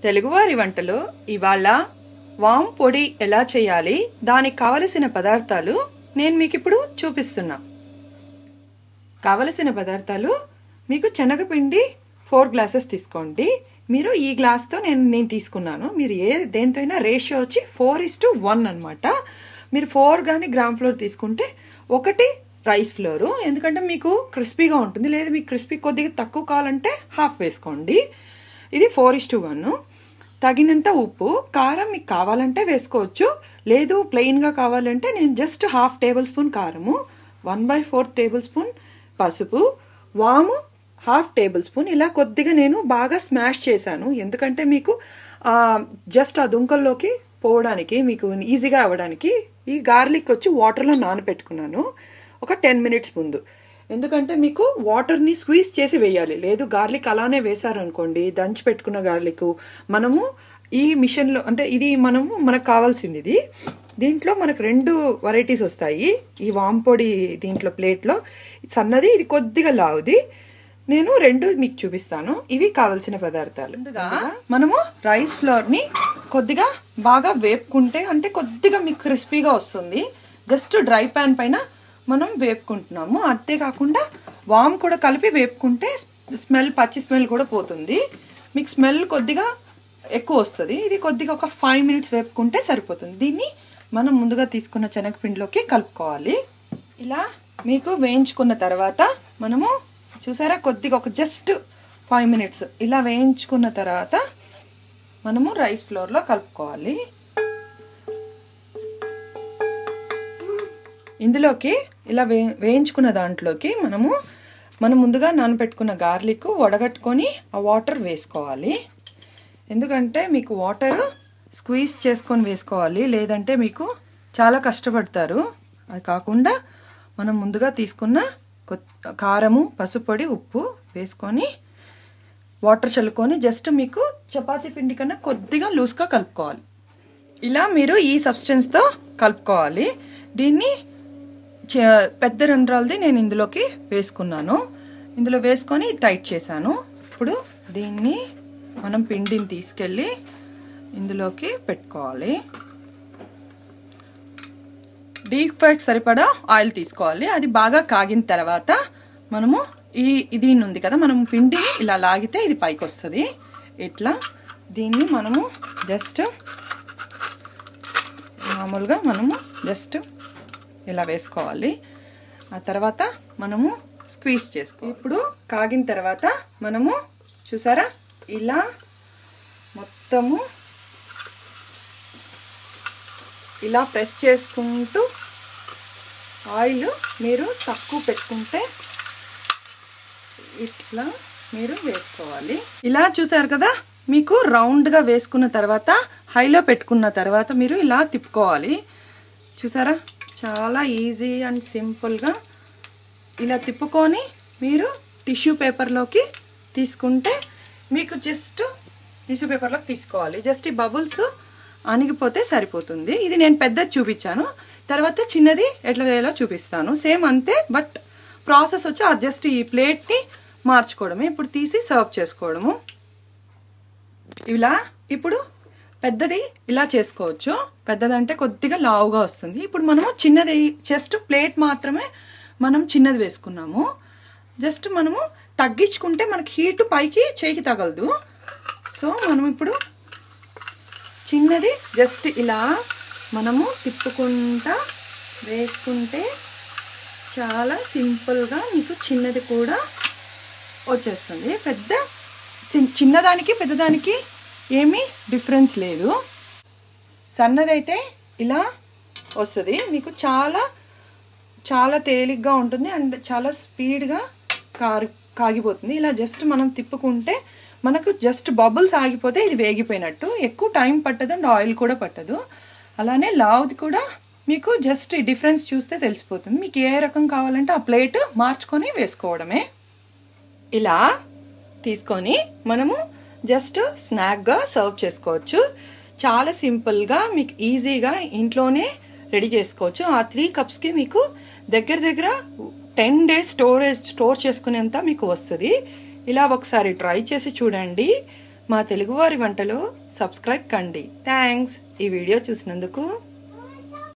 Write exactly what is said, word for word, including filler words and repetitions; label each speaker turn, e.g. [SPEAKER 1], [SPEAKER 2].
[SPEAKER 1] తెలుగువారి వంటలో ఇవాళ వామ్ పొడి ఎలా చేయాలి, దానికి కావలసిన పదార్థాలు నేను మీకు ఇప్పుడు చూపిస్తున్నా. కావలసిన పదార్థాలు మీకు శనగపిండి ఫోర్ గ్లాసెస్ తీసుకోండి. మీరు ఈ గ్లాస్తో నేను నేను తీసుకున్నాను. మీరు ఏ దేంతైనా రేషియో వచ్చి ఫోర్ ఇస్ టు వన్ అనమాట. మీరు ఫోర్ కానీ గ్రామ్ ఫ్లోర్ తీసుకుంటే ఒకటి రైస్ ఫ్లోరు, ఎందుకంటే మీకు క్రిస్పీగా ఉంటుంది. లేదు మీకు క్రిస్పీ కొద్దిగా తక్కువ కావాలంటే హాఫ్ వేసుకోండి. ఇది ఫోర్ ఇస్ టు వన్. తగినంత ఉప్పు, కారం మీకు కావాలంటే వేసుకోవచ్చు, లేదు ప్లెయిన్గా కావాలంటే నేను జస్ట్ హాఫ్ టేబుల్ స్పూన్ కారము, one by fourth tablespoon పసుపు, వాము హాఫ్ టేబుల్ స్పూన్. ఇలా కొద్దిగా నేను బాగా స్మాష్ చేశాను, ఎందుకంటే మీకు జస్ట్ ఆ దుంకల్లోకి పోవడానికి మీకు ఈజీగా అవ్వడానికి. ఈ గార్లిక్ వచ్చి వాటర్లో నానబెట్టుకున్నాను ఒక టెన్ మినిట్స్ ముందు, ఎందుకంటే మీకు వాటర్ని స్క్వీజ్ చేసి వేయాలి. లేదు గార్లిక్ అలానే వేసారనుకోండి, దంచి పెట్టుకున్న గార్లిక్ మనము ఈ మిషన్లో అంటే ఇది మనము మనకు కావాల్సింది ఇది. దీంట్లో మనకు రెండు వెరైటీస్ వస్తాయి ఈ వామ్ పొడి దీంట్లో ప్లేట్లో, సన్నది ఇది కొద్దిగా లావుది. నేను రెండు మీకు చూపిస్తాను. ఇవి కావలసిన పదార్థాలు. ముందుగా మనము రైస్ ఫ్లోర్ని కొద్దిగా బాగా వేపుకుంటే అంటే కొద్దిగా మీకు క్రిస్పీగా వస్తుంది. జస్ట్ డ్రై ప్యాన్ పైన మనం వేపుకుంటున్నాము. అంతేకాకుండా వామ్ కూడా కలిపి వేపుకుంటే స్మెల్ పచ్చి స్మెల్ కూడా పోతుంది, మీకు స్మెల్ కొద్దిగా ఎక్కువ వస్తుంది. ఇది కొద్దిగా ఒక ఫైవ్ మినిట్స్ వేపుకుంటే సరిపోతుంది. దీన్ని మనం ముందుగా తీసుకున్న శనగపిండిలోకి కలుపుకోవాలి. ఇలా మీకు వేయించుకున్న తర్వాత మనము చూసారా కొద్దిగా ఒక జస్ట్ ఫైవ్ మినిట్స్ ఇలా వేయించుకున్న తర్వాత మనము రైస్ ఫ్లోర్లో కలుపుకోవాలి. ఇందులోకి ఇలా వే వేయించుకున్న దాంట్లోకి మనము మనం ముందుగా నానబెట్టుకున్న గార్లిక్ వడగట్టుకొని ఆ వాటర్ వేసుకోవాలి. ఎందుకంటే మీకు వాటర్ స్క్వీజ్ చేసుకొని వేసుకోవాలి, లేదంటే మీకు చాలా కష్టపడతారు. అది కాకుండా మనం ముందుగా తీసుకున్న కారము, పసుపొడి, ఉప్పు వేసుకొని వాటర్ చల్లుకొని జస్ట్ మీకు చపాతీ పిండి కన్నా కొద్దిగా లూజ్గా కలుపుకోవాలి. ఇలా మీరు ఈ సబ్స్టెన్స్తో కలుపుకోవాలి. దీన్ని పెద్ద రంధ్రాలది నేను ఇందులోకి వేసుకున్నాను. ఇందులో వేసుకొని టైట్ చేశాను. ఇప్పుడు దీన్ని మనం పిండిని తీసుకెళ్ళి ఇందులోకి పెట్టుకోవాలి. డీప్ ఫ్రైకి సరిపడా ఆయిల్ తీసుకోవాలి. అది బాగా కాగిన తర్వాత మనము ఈ ఇది ఉంది కదా, మనం పిండిని ఇలా లాగితే ఇది పైకి వస్తుంది. ఇట్లా దీన్ని మనము జస్ట్ మామూలుగా మనము జస్ట్ ఇలా వేసుకోవాలి. ఆ తర్వాత మనము స్క్వీజ్ చేసుకో. ఇప్పుడు కాగిన తర్వాత మనము చూసారా ఇలా మొత్తము ఇలా ప్రెస్ చేసుకుంటూ ఆయిల్ మీరు తక్కువ పెట్టుకుంటే ఇట్లా మీరు వేసుకోవాలి. ఇలా చూసారు కదా, మీకు రౌండ్గా వేసుకున్న తర్వాత హైలో పెట్టుకున్న తర్వాత మీరు ఇలా తిప్పుకోవాలి. చూసారా చాలా ఈజీ అండ్ సింపుల్గా ఇలా తిప్పుకొని మీరు టిష్యూ పేపర్లోకి తీసుకుంటే మీకు జస్ట్ టిష్యూ పేపర్లోకి తీసుకోవాలి. జస్ట్ ఈ బబుల్స్ అణిగిపోతే సరిపోతుంది. ఇది నేను పెద్దది చూపించాను, తర్వాత చిన్నది ఎట్లా వేయాలో చూపిస్తాను. సేమ్ అంతే, బట్ ప్రాసెస్ వచ్చి జస్ట్ ఈ ప్లేట్ని మార్చుకోవడమే. ఇప్పుడు తీసి సర్వ్ చేసుకోవడము. ఇలా ఇప్పుడు పెద్దది ఇలా చేసుకోవచ్చు. పెద్దదంటే కొద్దిగా లావుగా వస్తుంది. ఇప్పుడు మనము చిన్నది జస్ట్ ప్లేట్ మాత్రమే మనం చిన్నది వేసుకున్నాము. జస్ట్ మనము తగ్గించుకుంటే మనకి హీట్ పైకి చేయికి తగలదు. సో మనం ఇప్పుడు చిన్నది జస్ట్ ఇలా మనము తిప్పుకుంటా వేసుకుంటే చాలా సింపుల్గా మీకు చిన్నది కూడా వచ్చేస్తుంది. పెద్ద చిన్నదానికి పెద్దదానికి ఏమీ డిఫరెన్స్ లేదు. సన్నదైతే ఇలా వస్తుంది, మీకు చాలా చాలా తేలిగ్గా ఉంటుంది అండ్ చాలా స్పీడ్గా కారు కాగిపోతుంది. ఇలా జస్ట్ మనం తిప్పుకుంటే మనకు జస్ట్ బబుల్స్ ఆగిపోతే ఇది వేగిపోయినట్టు. ఎక్కువ టైం పట్టదు అండ్ ఆయిల్ కూడా పట్టదు. అలానే లావుది కూడా మీకు జస్ట్ ఈ డిఫరెన్స్ చూస్తే తెలిసిపోతుంది. మీకు ఏ రకం కావాలంటే ఆ ప్లేట్ మార్చుకొని వేసుకోవడమే. ఇలా తీసుకొని మనము జస్ట్ స్నాక్గా సర్వ్ చేసుకోవచ్చు. చాలా సింపుల్గా మీకు ఈజీగా ఇంట్లోనే రెడీ చేసుకోవచ్చు. ఆ త్రీ కప్స్కి మీకు దగ్గర దగ్గర టెన్ డేస్ స్టోరేజ్ స్టోర్ చేసుకునేంత మీకు వస్తుంది. ఇలా ఒకసారి ట్రై చేసి చూడండి. మా తెలుగువారి వంటలు సబ్స్క్రైబ్ కండి. థ్యాంక్స్ ఈ వీడియో చూసినందుకు.